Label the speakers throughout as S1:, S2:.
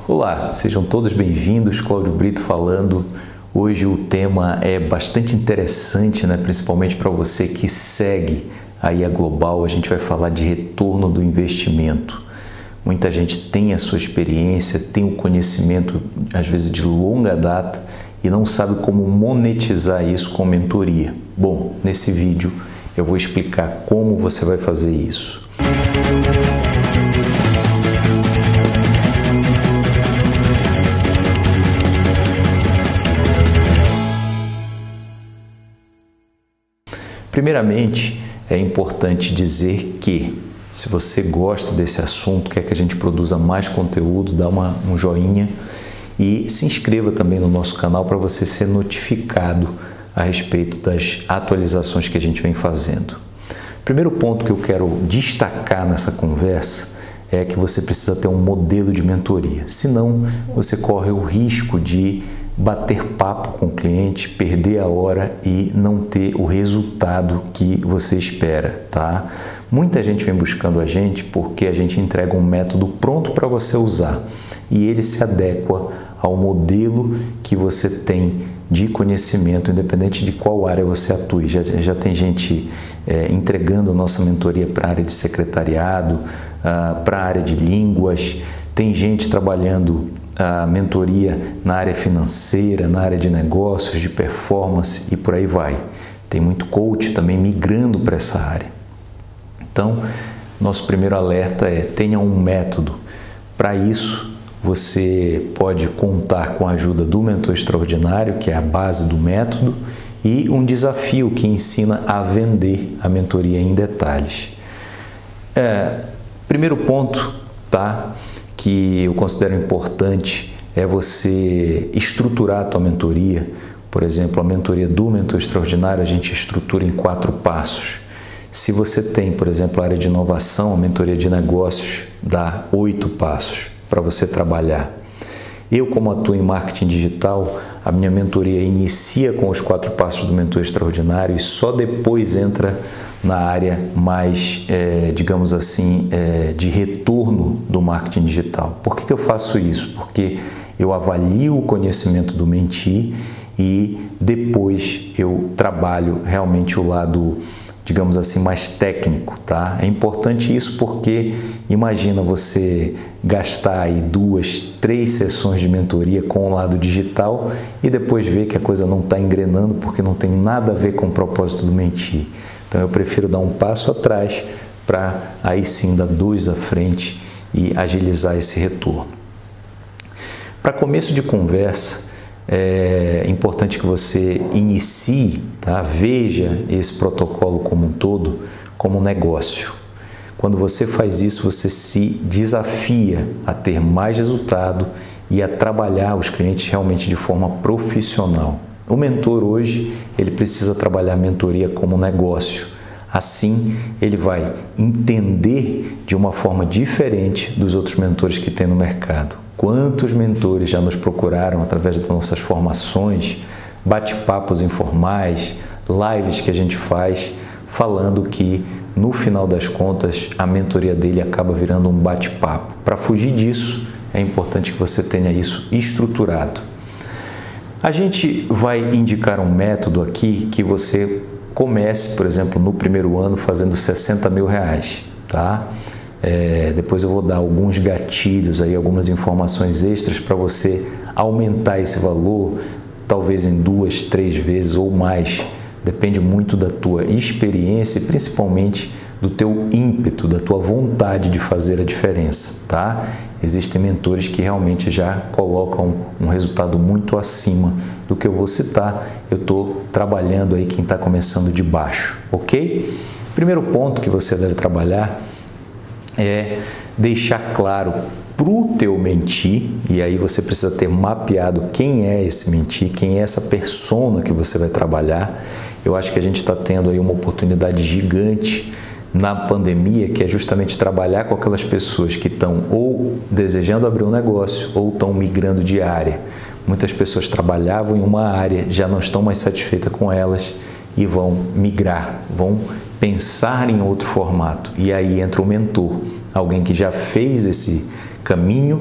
S1: Olá, sejam todos bem-vindos, Cláudio Brito falando. Hoje o tema é bastante interessante, principalmente para você que segue aí a Global. A gente vai falar de retorno do investimento. Muita gente tem a sua experiência, tem o conhecimento, às vezes de longa data, e não sabe como monetizar isso com mentoria. Bom, nesse vídeo eu vou explicar como você vai fazer isso. Primeiramente, é importante dizer que, se você gosta desse assunto, quer que a gente produza mais conteúdo, dá um joinha e se inscreva também no nosso canal para você ser notificado a respeito das atualizações que a gente vem fazendo. Primeiro ponto que eu quero destacar nessa conversa é que você precisa ter um modelo de mentoria, senão você corre o risco de bater papo com o cliente, perder a hora e não ter o resultado que você espera, tá? Muita gente vem buscando a gente porque a gente entrega um método pronto para você usar e ele se adequa ao modelo que você tem de conhecimento, independente de qual área você atue. Já tem gente entregando a nossa mentoria para a área de secretariado, para a área de línguas, tem gente trabalhando a mentoria na área financeira, na área de negócios, de performance e por aí vai. Tem muito coach também migrando para essa área. Então, nosso primeiro alerta é: tenha um método. Para isso, você pode contar com a ajuda do Mentor Extraordinário, que é a base do método, e um desafio que ensina a vender a mentoria em detalhes. Primeiro ponto, tá? Que eu considero importante é você estruturar a tua mentoria. Por exemplo, a mentoria do Mentor Extraordinário a gente estrutura em 4 passos. Se você tem, por exemplo, a área de inovação, a mentoria de negócios dá 8 passos para você trabalhar. Eu, como atuo em marketing digital, a minha mentoria inicia com os 4 passos do Mentor Extraordinário e só depois entra na área mais, digamos assim, de retorno do marketing digital. Por que eu faço isso? Porque eu avalio o conhecimento do mentee e depois eu trabalho realmente o lado, digamos assim, mais técnico, tá? É importante isso porque imagina você gastar aí 2, 3 sessões de mentoria com o lado digital e depois ver que a coisa não está engrenando porque não tem nada a ver com o propósito do mentee. Então eu prefiro dar um passo atrás para aí sim dar 2 à frente e agilizar esse retorno. Para começo de conversa, é importante que você inicie, tá? Veja esse protocolo como um todo, como um negócio. Quando você faz isso, você se desafia a ter mais resultado e a trabalhar os clientes realmente de forma profissional. O mentor hoje, ele precisa trabalhar a mentoria como negócio. Assim, ele vai entender de uma forma diferente dos outros mentores que tem no mercado. Quantos mentores já nos procuraram através das nossas formações, bate-papos informais, lives que a gente faz, falando que, no final das contas, a mentoria dele acaba virando um bate-papo. Para fugir disso, é importante que você tenha isso estruturado. A gente vai indicar um método aqui que você comece, por exemplo, no primeiro ano fazendo 60 mil reais, tá? Depois eu vou dar alguns gatilhos, aí, algumas informações extras para você aumentar esse valor, talvez em 2, 3 vezes ou mais. Depende muito da tua experiência e principalmente do teu ímpeto, da tua vontade de fazer a diferença, tá? Existem mentores que realmente já colocam um resultado muito acima do que eu vou citar. Eu estou trabalhando aí quem está começando de baixo, ok? Primeiro ponto que você deve trabalhar é deixar claro para o teu mentee, e aí você precisa ter mapeado quem é esse mentee, quem é essa persona que você vai trabalhar. Eu acho que a gente está tendo aí uma oportunidade gigante na pandemia, que é justamente trabalhar com aquelas pessoas que estão ou desejando abrir um negócio ou estão migrando de área. Muitas pessoas trabalhavam em uma área, já não estão mais satisfeitas com elas e vão migrar, vão pensar em outro formato. E aí entra o mentor, alguém que já fez esse caminho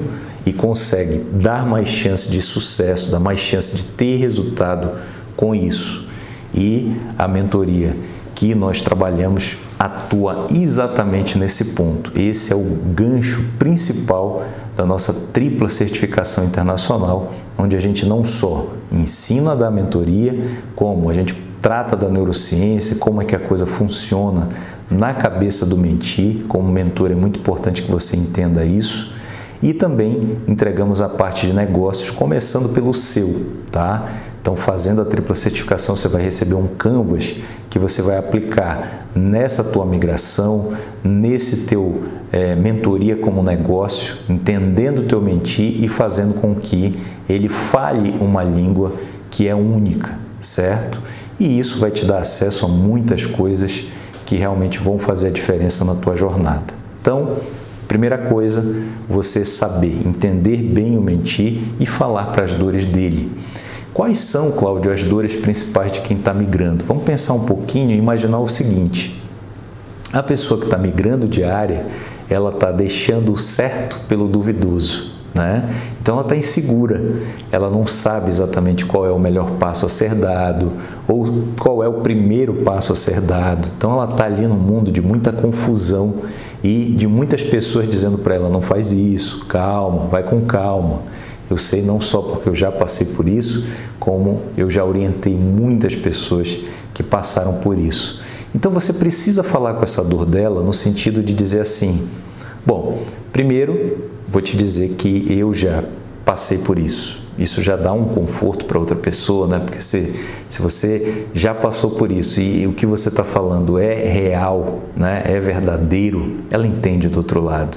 S1: e consegue dar mais chance de sucesso, dar mais chance de ter resultado com isso. E a mentoria que nós trabalhamos atua exatamente nesse ponto. Esse é o gancho principal da nossa tripla certificação internacional, onde a gente não só ensina a dar mentoria, como a gente trata da neurociência, como é que a coisa funciona na cabeça do mentir. Como mentor é muito importante que você entenda isso. E também entregamos a parte de negócios, começando pelo seu, tá? Então, fazendo a tripla certificação, você vai receber um canvas que você vai aplicar nessa tua migração, nesse teu mentoria como negócio, entendendo o teu mentir e fazendo com que ele fale uma língua que é única, certo? E isso vai te dar acesso a muitas coisas que realmente vão fazer a diferença na tua jornada. Então, primeira coisa, você saber, entender bem o mentir e falar para as dores dele. Quais são, Cláudio, as dores principais de quem está migrando? Vamos pensar um pouquinho e imaginar o seguinte. A pessoa que está migrando de área, ela está deixando o certo pelo duvidoso, né? Então, ela está insegura. Ela não sabe exatamente qual é o melhor passo a ser dado ou qual é o primeiro passo a ser dado. Então, ela está ali num mundo de muita confusão e de muitas pessoas dizendo para ela, não faz isso, calma, vai com calma. Eu sei não só porque eu já passei por isso, como eu já orientei muitas pessoas que passaram por isso. Então você precisa falar com essa dor dela no sentido de dizer assim, bom, primeiro vou te dizer que eu já passei por isso. Isso já dá um conforto para outra pessoa, né? Porque se você já passou por isso e o que você está falando é real, né? É verdadeiro, ela entende do outro lado.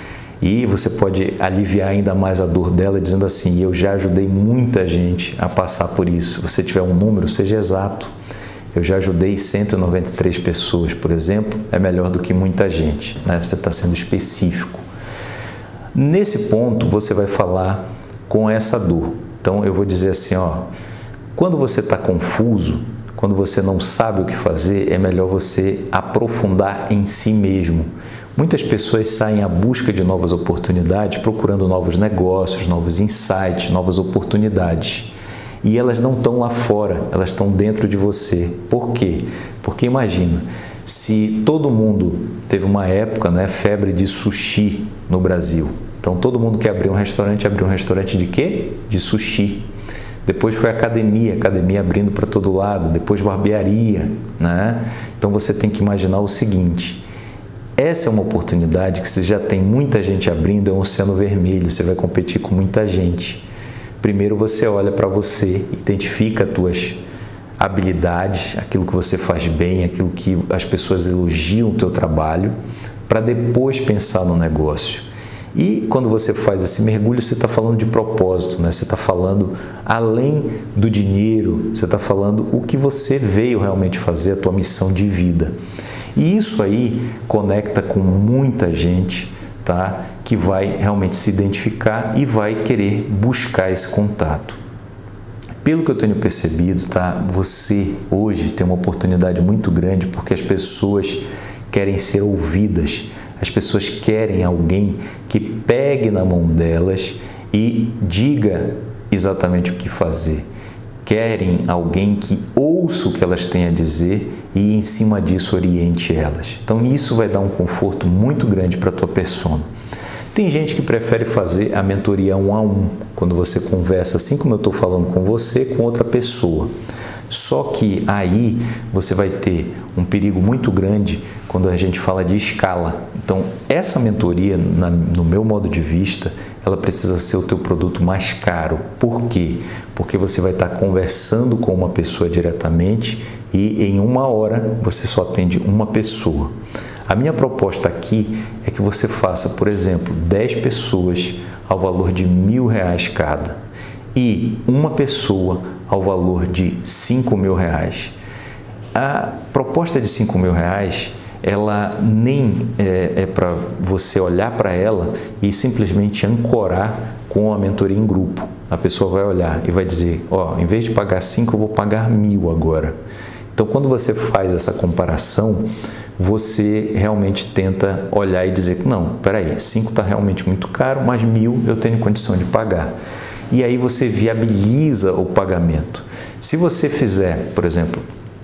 S1: E você pode aliviar ainda mais a dor dela dizendo assim, eu já ajudei muita gente a passar por isso. Se você tiver um número, seja exato. Eu já ajudei 193 pessoas, por exemplo, é melhor do que muita gente, né? Você está sendo específico. Nesse ponto, você vai falar com essa dor. Então, eu vou dizer assim, ó, quando você está confuso, quando você não sabe o que fazer, é melhor você aprofundar em si mesmo. Muitas pessoas saem à busca de novas oportunidades, procurando novos negócios, novos insights, novas oportunidades. E elas não estão lá fora, elas estão dentro de você. Por quê? Porque imagina, se todo mundo teve uma época, né, febre de sushi no Brasil. Então todo mundo que abriu um restaurante de quê? De sushi. Depois foi academia abrindo para todo lado, depois barbearia, né? Então você tem que imaginar o seguinte, essa é uma oportunidade que você já tem muita gente abrindo, é um oceano vermelho, você vai competir com muita gente. Primeiro você olha para você, identifica as tuas habilidades, aquilo que você faz bem, aquilo que as pessoas elogiam o teu trabalho, para depois pensar no negócio. E quando você faz esse mergulho, você está falando de propósito, né? Você está falando além do dinheiro, você está falando o que você veio realmente fazer, a tua missão de vida. E isso aí conecta com muita gente, tá? Que vai realmente se identificar e vai querer buscar esse contato. Pelo que eu tenho percebido, tá? Você hoje tem uma oportunidade muito grande porque as pessoas querem ser ouvidas. As pessoas querem alguém que pegue na mão delas e diga exatamente o que fazer. Querem alguém que ouça o que elas têm a dizer e, em cima disso, oriente elas. Então, isso vai dar um conforto muito grande para a tua persona. Tem gente que prefere fazer a mentoria 1 a 1, quando você conversa, assim como eu estou falando com você, com outra pessoa. Só que aí você vai ter um perigo muito grande quando a gente fala de escala. Então, essa mentoria, no meu modo de vista, ela precisa ser o teu produto mais caro. Por quê? Porque você vai estar conversando com uma pessoa diretamente e em 1 hora você só atende uma pessoa. A minha proposta aqui é que você faça, por exemplo, 10 pessoas ao valor de R$1.000 cada e uma pessoa ao valor de R$5.000. A proposta de R$5.000, ela nem é para você olhar para ela e simplesmente ancorar com a mentoria em grupo. A pessoa vai olhar e vai dizer, ó, em vez de pagar 5, eu vou pagar 1.000 agora. Então, quando você faz essa comparação, você realmente tenta olhar e dizer que não, peraí, 5 está realmente muito caro, mas 1.000 eu tenho condição de pagar. E aí você viabiliza o pagamento. Se você fizer, por exemplo,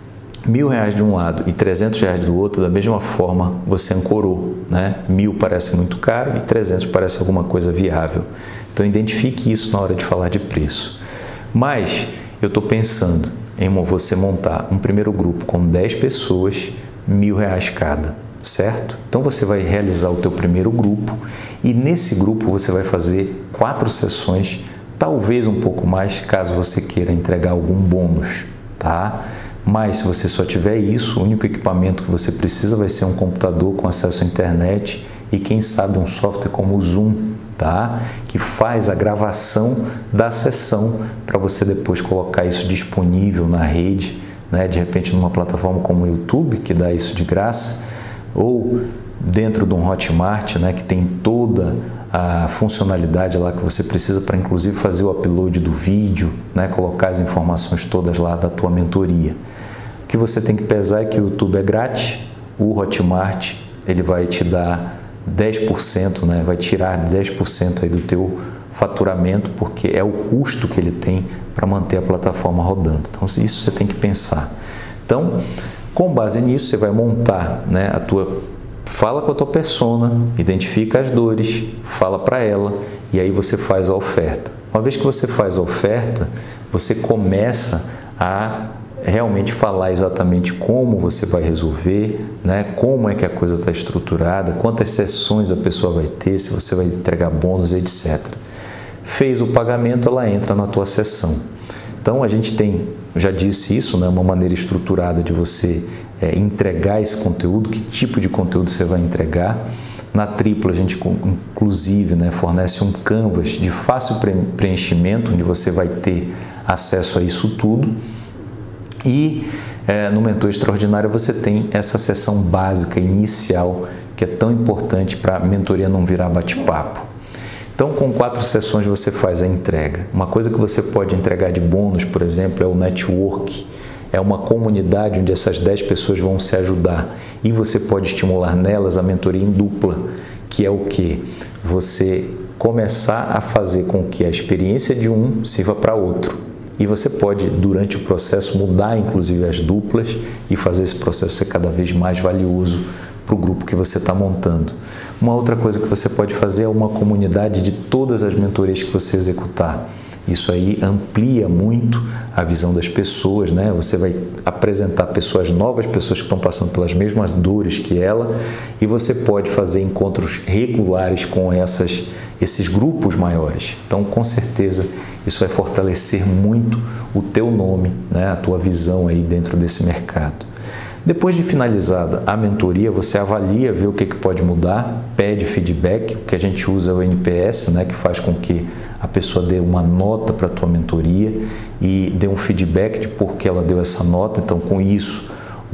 S1: R$1.000 de um lado e R$300 do outro, da mesma forma você ancorou, né? 1.000 parece muito caro e 300 parece alguma coisa viável. Então identifique isso na hora de falar de preço. Mas eu estou pensando em você montar um primeiro grupo com 10 pessoas, R$1.000 cada, certo? Então você vai realizar o teu primeiro grupo e nesse grupo você vai fazer 4 sessões, talvez um pouco mais, caso você queira entregar algum bônus, tá? Mas se você só tiver isso, o único equipamento que você precisa vai ser um computador com acesso à internet e quem sabe um software como o Zoom, tá? Que faz a gravação da sessão para você depois colocar isso disponível na rede, né? De repente numa plataforma como o YouTube, que dá isso de graça, ou dentro de um Hotmart, né? Que tem toda a funcionalidade lá que você precisa para inclusive fazer o upload do vídeo, né? Colocar as informações todas lá da tua mentoria. O que você tem que pesar é que o YouTube é grátis, o Hotmart ele vai te dar 10%, né? Vai tirar 10% aí do teu faturamento, porque é o custo que ele tem para manter a plataforma rodando. Então, isso você tem que pensar. Então, com base nisso, você vai montar, né, fala com a tua persona, identifica as dores, fala para ela e aí você faz a oferta. Uma vez que você faz a oferta, você começa a realmente falar exatamente como você vai resolver, né? Como é que a coisa está estruturada, quantas sessões a pessoa vai ter, se você vai entregar bônus, etc. Fez o pagamento, ela entra na tua sessão. Então, a gente tem, já disse isso, né? Uma maneira estruturada de você entregar esse conteúdo, que tipo de conteúdo você vai entregar. Na Triplo, a gente, inclusive, né, fornece um canvas de fácil preenchimento, onde você vai ter acesso a isso tudo. E no Mentor Extraordinário você tem essa sessão básica, inicial, que é tão importante para a mentoria não virar bate-papo. Então, com 4 sessões você faz a entrega. Uma coisa que você pode entregar de bônus, por exemplo, é o network. É uma comunidade onde essas 10 pessoas vão se ajudar e você pode estimular nelas a mentoria em dupla, que é o quê? Você começar a fazer com que a experiência de um sirva para outro. E você pode, durante o processo, mudar inclusive as duplas e fazer esse processo ser cada vez mais valioso para o grupo que você está montando. Uma outra coisa que você pode fazer é uma comunidade de todas as mentorias que você executar. Isso aí amplia muito a visão das pessoas, né? Você vai apresentar pessoas novas, pessoas que estão passando pelas mesmas dores que ela, e você pode fazer encontros regulares com esses grupos maiores. Então, com certeza, isso vai fortalecer muito o teu nome, né? A tua visão aí dentro desse mercado. Depois de finalizada a mentoria, você avalia, vê o que pode mudar, pede feedback, o que a gente usa é o NPS, né, que faz com que a pessoa dê uma nota para a tua mentoria e dê um feedback de por que ela deu essa nota. Então, com isso,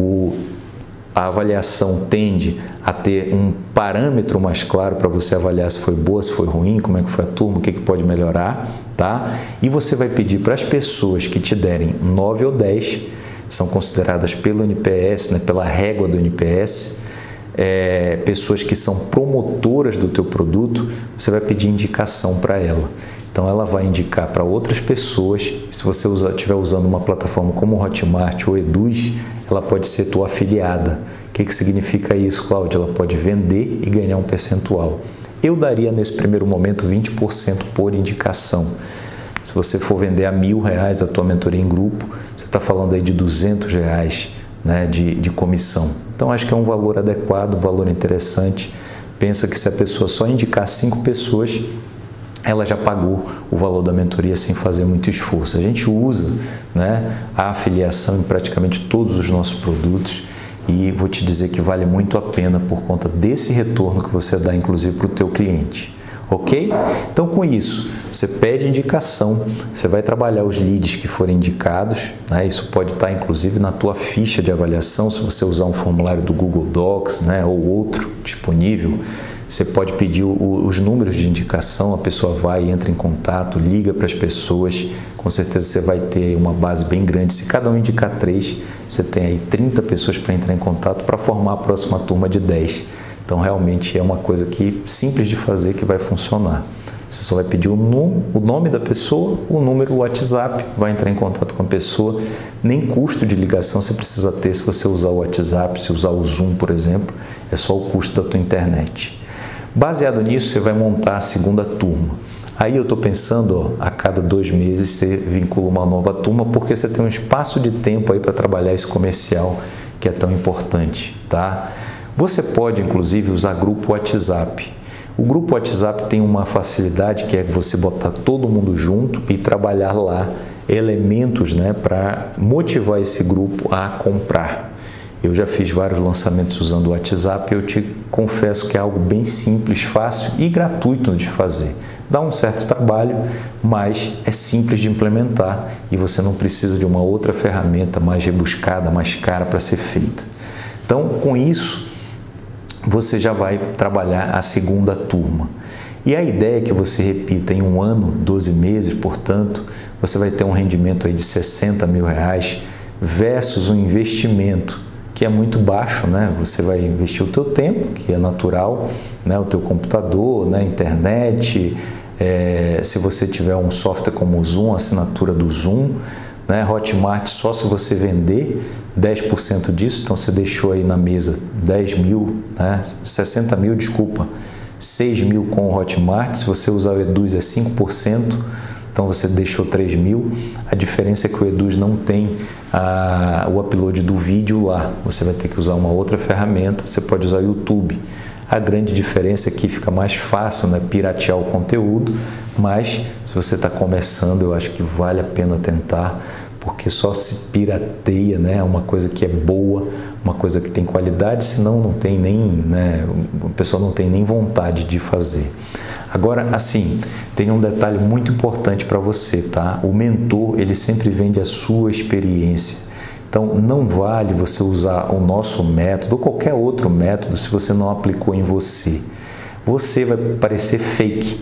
S1: a avaliação tende a ter um parâmetro mais claro para você avaliar se foi boa, se foi ruim, como é que foi a turma, o que pode melhorar, tá? E você vai pedir para as pessoas que te derem 9 ou 10, são consideradas pelo NPS, né, pela régua do NPS, pessoas que são promotoras do teu produto, você vai pedir indicação para ela. Então, ela vai indicar para outras pessoas. Se você estiver usando uma plataforma como o Hotmart ou Eduz, ela pode ser tua afiliada. O que significa isso, Cláudia? Ela pode vender e ganhar um percentual. Eu daria, nesse primeiro momento, 20% por indicação. Se você for vender a R$1.000 a tua mentoria em grupo, você está falando aí de R$200, né, de comissão. Então, acho que é um valor adequado, um valor interessante. Pensa que se a pessoa só indicar 5 pessoas, ela já pagou o valor da mentoria sem fazer muito esforço. A gente usa, né, a afiliação em praticamente todos os nossos produtos e vou te dizer que vale muito a pena por conta desse retorno que você dá, inclusive, para o teu cliente. Ok? Então, com isso, você pede indicação, você vai trabalhar os leads que forem indicados, né? Isso pode estar, inclusive, na tua ficha de avaliação, se você usar um formulário do Google Docs, né, ou outro disponível. Você pode pedir os números de indicação, a pessoa vai, entra em contato, liga para as pessoas, com certeza você vai ter uma base bem grande. Se cada um indicar 3, você tem aí 30 pessoas para entrar em contato para formar a próxima turma de 10. Então realmente é uma coisa que simples de fazer, que vai funcionar. Você só vai pedir o nome da pessoa, o número, o WhatsApp, vai entrar em contato com a pessoa. Nem custo de ligação você precisa ter se você usar o WhatsApp, se usar o Zoom, por exemplo, é só o custo da tua internet. Baseado nisso, você vai montar a segunda turma. Aí eu estou pensando, a cada 2 meses você vincula uma nova turma, porque você tem um espaço de tempo aí para trabalhar esse comercial que é tão importante, tá? Você pode, inclusive, usar grupo WhatsApp. O grupo WhatsApp tem uma facilidade que é você botar todo mundo junto e trabalhar lá elementos, né, para motivar esse grupo a comprar. Eu já fiz vários lançamentos usando o WhatsApp e eu te confesso que é algo bem simples, fácil e gratuito de fazer. Dá um certo trabalho, mas é simples de implementar e você não precisa de uma outra ferramenta mais rebuscada, mais cara para ser feita. Então, com isso, você já vai trabalhar a segunda turma. E a ideia é que você repita em 1 ano, 12 meses, portanto, você vai ter um rendimento aí de R$60 mil versus um investimento que é muito baixo, né? Você vai investir o teu tempo, que é natural, né? O teu computador, né? Internet, se você tiver um software como o Zoom, assinatura do Zoom, né? Hotmart, só se você vender 10% disso, então você deixou aí na mesa 10 mil, né? 60 mil, desculpa, 6 mil com o Hotmart, se você usar o Eduz é 5%, então você deixou 3 mil, a diferença é que o Eduz não tem o upload do vídeo lá, você vai ter que usar uma outra ferramenta, você pode usar o YouTube. A grande diferença é que fica mais fácil, né, piratear o conteúdo, mas se você está começando, eu acho que vale a pena tentar, porque só se pirateia, né, uma coisa que é boa, uma coisa que tem qualidade, senão não tem nem, né, a pessoa não tem nem vontade de fazer. Agora, assim, tem um detalhe muito importante para você, tá? O mentor, ele sempre vende a sua experiência. Então, não vale você usar o nosso método ou qualquer outro método se você não aplicou em você. Você vai parecer fake.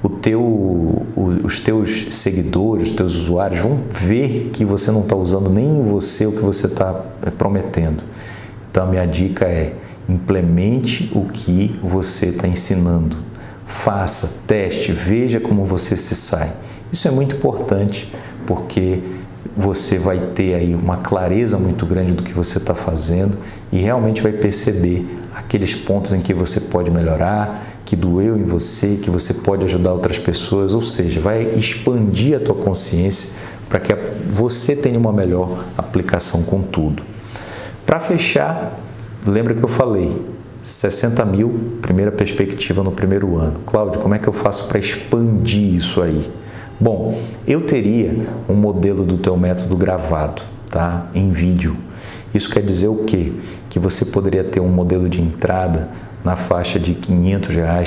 S1: Os teus seguidores, os teus usuários vão ver que você não está usando nem em você o que você está prometendo. Então, a minha dica é: implemente o que você está ensinando. Faça, teste, veja como você se sai. Isso é muito importante, porque você vai ter aí uma clareza muito grande do que você está fazendo e realmente vai perceber aqueles pontos em que você pode melhorar, que doeu em você, que você pode ajudar outras pessoas, ou seja, vai expandir a tua consciência para que você tenha uma melhor aplicação com tudo. Para fechar, lembra que eu falei, 60 mil, primeira perspectiva no primeiro ano. Cláudio, como é que eu faço para expandir isso aí? Bom, eu teria um modelo do teu método gravado, tá? Em vídeo. Isso quer dizer o quê? Que você poderia ter um modelo de entrada na faixa de R$500,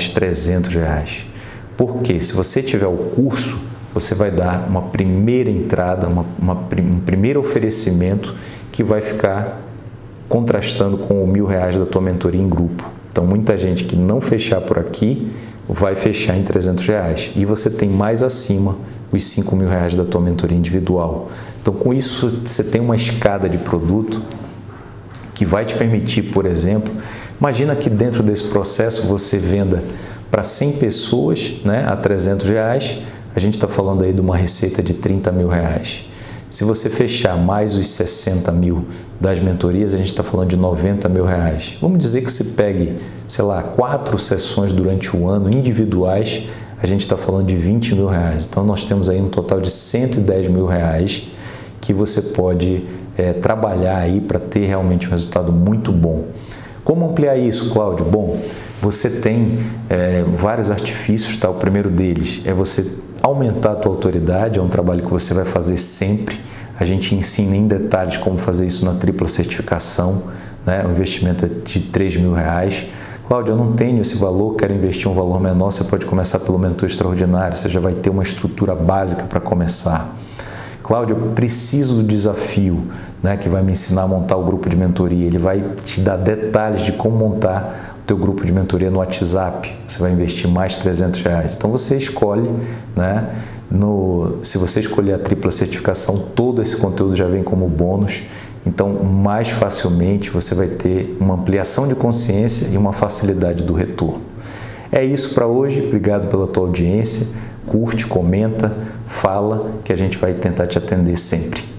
S1: R$300. Porque se você tiver o curso, você vai dar uma primeira entrada, um primeiro oferecimento que vai ficar contrastando com o R$1.000 da tua mentoria em grupo. Então, muita gente que não fechar por aqui vai fechar em R$300 e você tem mais acima os R$5.000 da tua mentoria individual. Então, com isso, você tem uma escada de produto que vai te permitir, por exemplo, imagina que dentro desse processo você venda para 100 pessoas, né, a R$300, a gente está falando aí de uma receita de R$30 mil. Se você fechar mais os 60 mil das mentorias, a gente está falando de R$90 mil. Vamos dizer que você pegue, sei lá, 4 sessões durante o ano individuais, a gente está falando de R$20 mil. Então, nós temos aí um total de R$110 mil que você pode trabalhar aí para ter realmente um resultado muito bom. Como ampliar isso, Cláudio? Bom, você tem vários artifícios, tá? O primeiro deles é você aumentar a tua autoridade, é um trabalho que você vai fazer sempre. A gente ensina em detalhes como fazer isso na tripla certificação, né? O investimento é de R$3 mil. Cláudio, eu não tenho esse valor, quero investir um valor menor. Você pode começar pelo Mentor Extraordinário, você já vai ter uma estrutura básica para começar. Cláudio, eu preciso do desafio, né, que vai me ensinar a montar o grupo de mentoria. Ele vai te dar detalhes de como montar teu grupo de mentoria no WhatsApp, você vai investir mais R$300. Então você escolhe, né? Se você escolher a tripla certificação, todo esse conteúdo já vem como bônus. Então, mais facilmente você vai ter uma ampliação de consciência e uma facilidade do retorno. É isso para hoje. Obrigado pela tua audiência. Curte, comenta, fala, que a gente vai tentar te atender sempre.